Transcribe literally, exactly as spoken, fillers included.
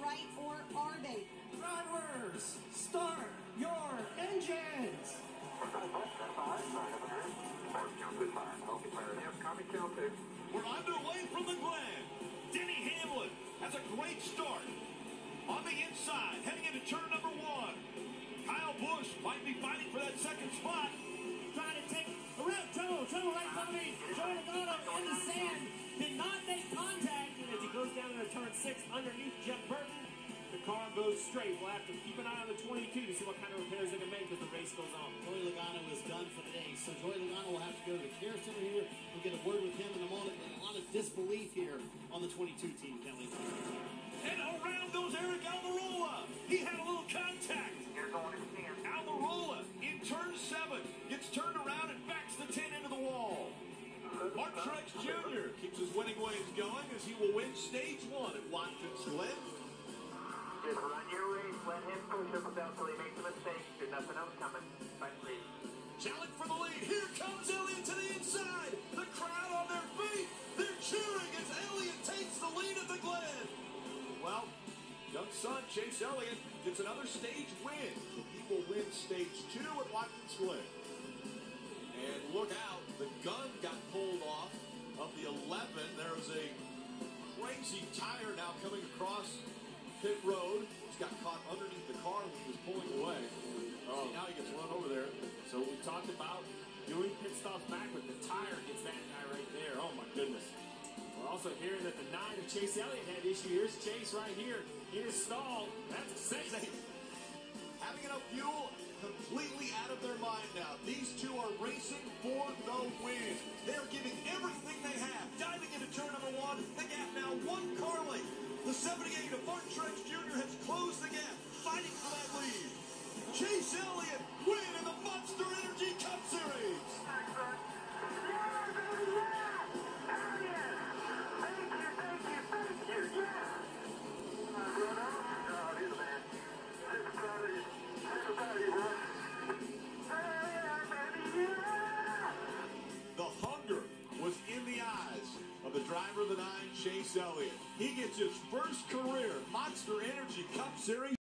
right, or are they? Drivers, start your engines! We're underway from the Glen. Denny Hamlin has a great start. On the inside, heading into turn number one. Kyle Busch might be fighting for that second spot. Trying to take a route, trouble, trouble right from me. Joey Logano in the sand, did not make contact. And as he goes down into turn six underneath Jeff Burton, the car goes straight. We'll have to keep an eye on the twenty-two to see what kind of repairs they can make as the race goes on. Joey Logano is done for the day, so Joey Logano will have to go to the care center here. We'll get a word with him in a moment. A lot of disbelief here on the twenty-two team, Kelly. And around goes Eric Almirola. He had a little contact. Almirola in turn seven gets turned around and backs the ten into the wall. Mark Truex Junior keeps his winning ways going as he will win stage one at Watkins Glen. Just run your race, let him push up and down until he makes a mistake. There's nothing else coming. Fight free. Challenge for the lead. Here comes Elliott to the inside. The crowd on their feet. They're cheering as Elliott takes the lead at the Glen. Well, young son Chase Elliott gets another stage win. He will win stage two at Watkins Glen. And look out, the gun got pulled off of the eleven. There's a crazy tire now coming across pit road. He's got caught underneath the car when he was pulling away. Oh, see, now he gets run over there. So we talked about doing pit stops backward. The tire gets that guy right there. Oh my goodness. We're also hearing that the nine of Chase Elliott had issue. Here's Chase right here in his stall. That's a safety. Having enough fuel, completely out of their mind now. These two are racing for the win. They're giving everything they have. Diving into turn number one, the gap now one car length. The seventy-eight of Mark Truex Junior has closed the gap, fighting for that lead. Chase Elliott win in the Monster Energy Cup Series. The hunger was in the eyes of the driver of the nine, Chase Elliott. He gets his first career Monster Energy Cup Series.